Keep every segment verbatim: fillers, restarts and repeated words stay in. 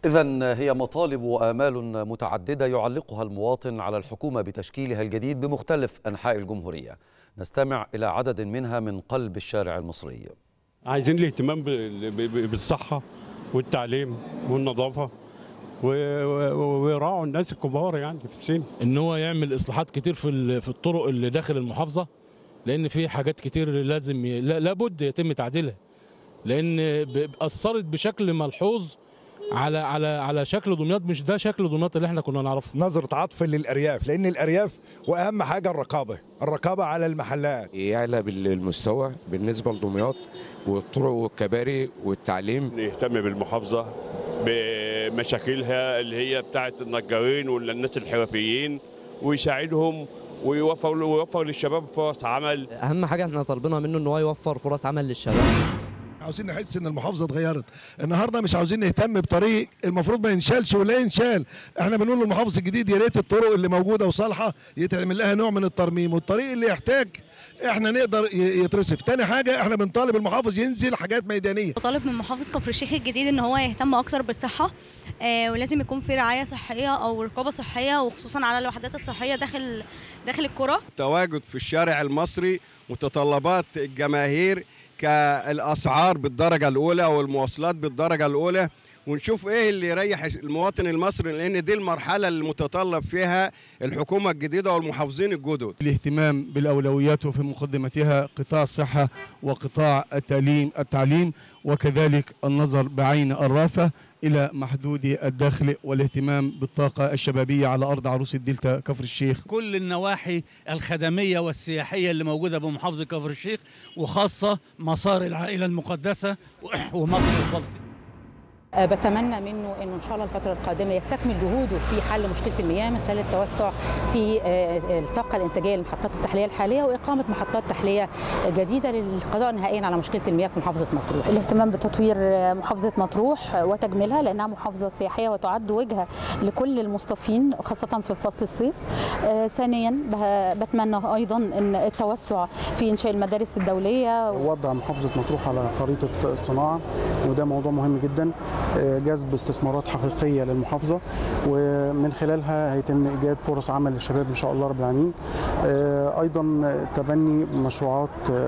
إذن هي مطالب وآمال متعددة يعلقها المواطن على الحكومة بتشكيلها الجديد بمختلف أنحاء الجمهورية. نستمع إلى عدد منها من قلب الشارع المصري. عايزين الاهتمام بالصحة والتعليم والنظافة ويراعوا الناس الكبار يعني في السن. ان هو يعمل اصلاحات كتير في في الطرق اللي داخل المحافظة، لأن في حاجات كتير لازم لابد يتم تعديلها، لأن أثرت بشكل ملحوظ على على على شكل دمياط. مش ده شكل دمياط اللي احنا كنا نعرفه. نظرة عطف للأرياف، لأن الأرياف وأهم حاجة الرقابة، الرقابة على المحلات. يعلى بالمستوى بالنسبة لدمياط والطرق والكباري والتعليم. يهتم بالمحافظة بمشاكلها اللي هي بتاعة النجارين ولا الناس الحرفيين، ويساعدهم ويوفر ويوفر للشباب فرص عمل. أهم حاجة احنا طالبينها منه إن هو يوفر فرص عمل للشباب. عاوزين نحس ان المحافظه اتغيرت النهارده، مش عاوزين نهتم بطريق المفروض ما ينشالش ولا ينشال. احنا بنقول للمحافظ الجديد يا ريت الطرق اللي موجوده وصالحه يتعمل لها نوع من الترميم، والطريق اللي يحتاج احنا نقدر يترصف. تاني حاجه احنا بنطالب المحافظ ينزل حاجات ميدانيه. بطالب من محافظ كفر الشيخ الجديد ان هو يهتم اكتر بالصحه، آه ولازم يكون في رعايه صحيه او رقابه صحيه، وخصوصا على الوحدات الصحيه داخل داخل القرى. التواجد في الشارع المصري، متطلبات الجماهير كالاسعار بالدرجه الاولى والمواصلات بالدرجه الاولى، ونشوف ايه اللي يريح المواطن المصري، لان دي المرحله اللي متطلب فيها الحكومه الجديده والمحافظين الجدد. الاهتمام بالاولويات وفي مقدمتها قطاع الصحه وقطاع التعليم التعليم وكذلك النظر بعين الرافه إلى محدود الدخل، والاهتمام بالطاقة الشبابية على أرض عروس الدلتا كفر الشيخ. كل النواحي الخدمية والسياحية اللي موجودة بمحافظة كفر الشيخ، وخاصة مسار العائلة المقدسة ومصر البلطي. بتمنى منه انه ان شاء الله الفتره القادمه يستكمل جهوده في حل مشكله المياه من خلال التوسع في الطاقه الانتاجيه لمحطات التحليه الحاليه، واقامه محطات تحليه جديده للقضاء نهائيا على مشكله المياه في محافظه مطروح. الاهتمام بتطوير محافظه مطروح وتجميلها لانها محافظه سياحيه وتعد وجهه لكل المصطفين خاصه في فصل الصيف. ثانيا بتمنى ايضا ان التوسع في انشاء المدارس الدوليه. وضع محافظه مطروح على خريطه الصناعه، وده موضوع مهم جدا، جذب استثمارات حقيقية للمحافظة، ومن خلالها هيتم إيجاد فرص عمل للشباب إن شاء الله رب العالمين. أيضا تبني مشروعات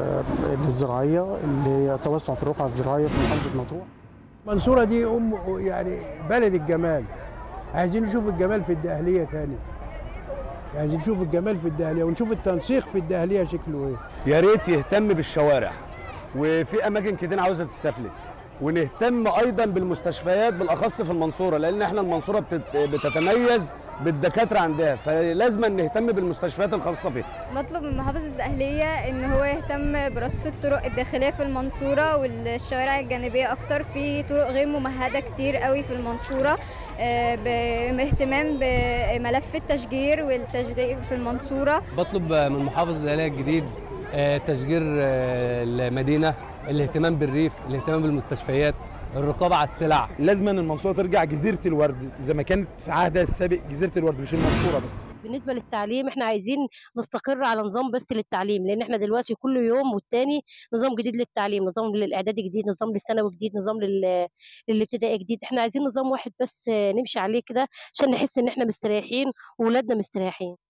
الزراعية اللي هي توسع في الرقعة الزراعية في محافظة مطروح. المنصورة دي أم يعني بلد الجمال، عايزين نشوف الجمال في الدقهلية تاني، عايزين نشوف الجمال في الدقهلية ونشوف التنسيق في الدقهلية شكله إيه. يا ريت يهتم بالشوارع، وفي أماكن كتير عاوزة تتسفلت، ونهتم ايضا بالمستشفيات بالاخص في المنصوره، لان احنا المنصوره بتتميز بالدكاتره عندها، فلازم نهتم بالمستشفيات الخاصه بها. مطلوب من محافظه الدقهليه ان هو يهتم برصف الطرق الداخليه في المنصوره والشوارع الجانبيه اكتر. في طرق غير ممهده كتير قوي في المنصوره، باهتمام بملف التشجير والتجديد في المنصوره. بطلب من محافظ الدقهليه الجديد تشجير المدينه، الاهتمام بالريف، الاهتمام بالمستشفيات، الرقابه على السلع. لازم ان المنصوره ترجع جزيره الورد زي ما كانت في عهدها السابق جزيره الورد، مش المنصوره بس. بالنسبه للتعليم احنا عايزين نستقر على نظام بس للتعليم، لان احنا دلوقتي كل يوم والتاني نظام جديد للتعليم، نظام للاعدادي جديد، نظام للثانوي جديد، نظام للابتدائي جديد. احنا عايزين نظام واحد بس نمشي عليه كده عشان نحس ان احنا مستريحين واولادنا مستريحين.